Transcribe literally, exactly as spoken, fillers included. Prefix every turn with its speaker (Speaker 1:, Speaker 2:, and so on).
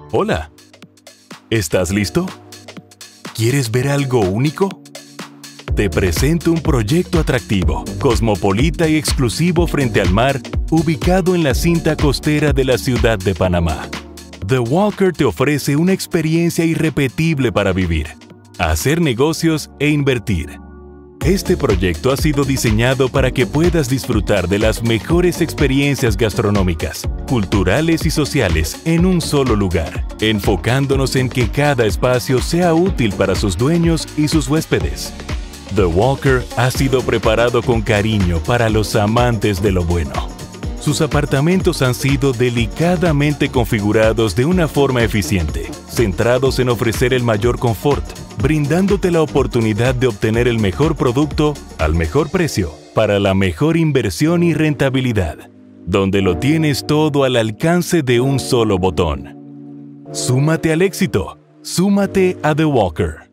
Speaker 1: Hola. ¿Estás listo? ¿Quieres ver algo único? Te presento un proyecto atractivo, cosmopolita y exclusivo frente al mar, ubicado en la cinta costera de la ciudad de Panamá. The Walker te ofrece una experiencia irrepetible para vivir, hacer negocios e invertir. Este proyecto ha sido diseñado para que puedas disfrutar de las mejores experiencias gastronómicas, culturales y sociales en un solo lugar, enfocándonos en que cada espacio sea útil para sus dueños y sus huéspedes. The Walker ha sido preparado con cariño para los amantes de lo bueno. Sus apartamentos han sido delicadamente configurados de una forma eficiente, centrados en ofrecer el mayor confort, brindándote la oportunidad de obtener el mejor producto al mejor precio para la mejor inversión y rentabilidad, donde lo tienes todo al alcance de un solo botón. Súmate al éxito. Súmate a The Walker.